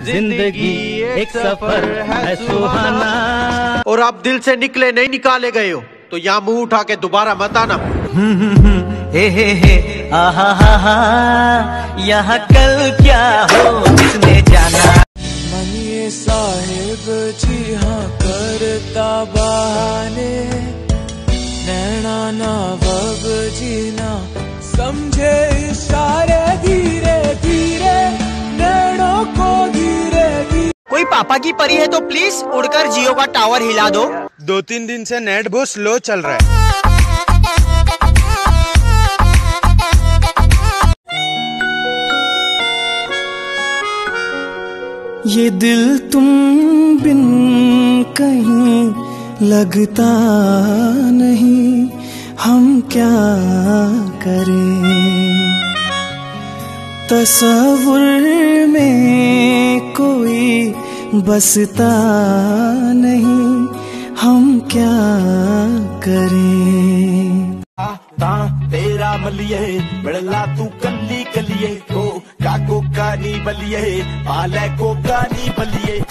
जिंदगी एक सफर है सुहाना। और आप दिल से निकले नहीं निकाले गए हो तो यहाँ मुंह उठा के दोबारा मत आना। हे आहा हा यहाँ कल क्या हो किसने जाना। मनिए साहिब जी हाँ करता बहाने, नैना ना वग जीना समझे इशारे, धीरे धीरे नैनों को धीरे धीरे। कोई पापा की परी है तो प्लीज उड़कर जियो का टावर हिला दो। 2-3 दिन से नेट बहुत स्लो चल रहा है। ये दिल तुम बिन कहीं लगता नहीं, हम क्या करें। तस्वुर में कोई बसता नहीं, हम क्या करें। तेरा मलिए बड़ला तू कल्ली कलिए को काको कानी बलिए पाले को कानी बलिए।